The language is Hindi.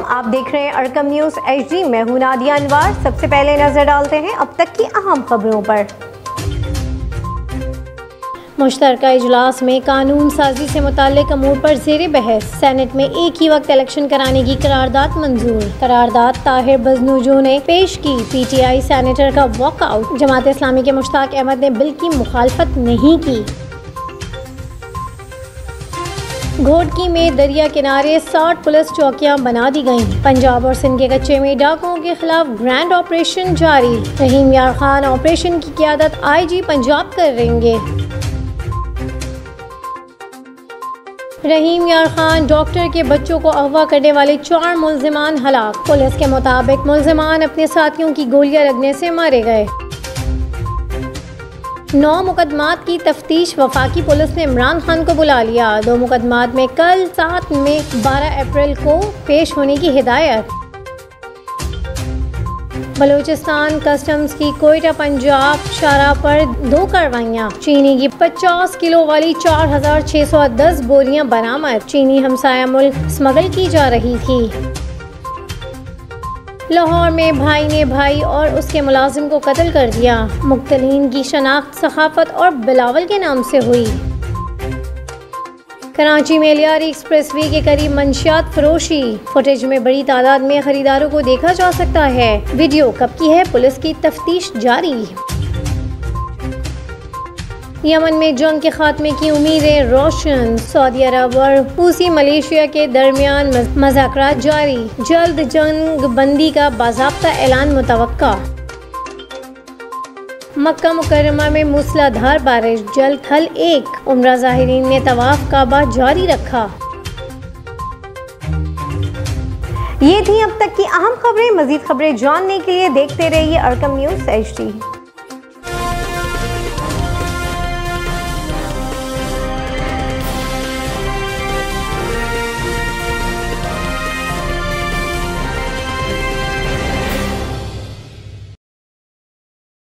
आप देख रहे हैं अरकम न्यूज़ HD। मैं हूं नादिया अनवार। सबसे पहले नजर डालते हैं अब तक की अहम खबरों पर। मुश्तरका इजलास में कानून साजी से मुताल्लिक अमूर पर ज़ेरे बहस। सेनेट में एक ही वक्त इलेक्शन कराने की करारदाद मंजूर। करारदाद ताहिर बजनूजो ने पेश की। PTI सेनेटर का वॉकआउट। जमात इस्लामी के मुश्ताक अहमद ने बिल की मुखालफत नहीं की। घोटकी में दरिया किनारे 60 पुलिस चौकियां बना दी गईं। पंजाब और सिंध के कच्चे में डाकुओं के खिलाफ ग्रैंड ऑपरेशन जारी। रहीम यार खान ऑपरेशन की क़ियादत IG पंजाब करेंगे। रहीम यार खान डॉक्टर के बच्चों को अगवा करने वाले 4 मुल्जिमान हलाक। पुलिस के मुताबिक मुल्जिमान अपने साथियों की गोलियां लगने से मारे गए। 9 मुकदमात की तफ्तीश। वफाकी पुलिस ने इमरान खान को बुला लिया। 2 मुकदमात में कल 7 में 12 अप्रैल को पेश होने की हिदायत। बलूचिस्तान कस्टम्स की कोयटा पंजाब शाहराह पर 2 कार्रवाइयाँ। चीनी की 50 किलो वाली 4610 बोरियां बरामद। चीनी हमसाया मुल्क स्मगल की जा रही थी। लाहौर में भाई ने भाई और उसके मुलाजिम को कत्ल कर दिया। मुक्तलीन की शनाख्त सखाफत और बिलावल के नाम से हुई। कराची में लियारी एक्सप्रेसवे के करीब मंशियात फरोशी। फुटेज में बड़ी तादाद में खरीदारों को देखा जा सकता है। वीडियो कब की है, पुलिस की तफ्तीश जारी। यमन में जंग के खात्मे की उम्मीदें रोशन। सऊदी अरब और हूसी मलेशिया के दरमियान मज़ाकरात जारी। जल्द जंग बंदी का बाज़ाब्ता ऐलान मुतवक्का। मक्का मुकर्रमा में मूसलाधार बारिश। जल थल 1। उम्रा ज़ाहिरीन ने तवाफ काबा जारी रखा। ये थी अब तक की अहम खबरें। मज़ीद खबरें जानने के लिए देखते रहिए अरकम न्यूज़ HD।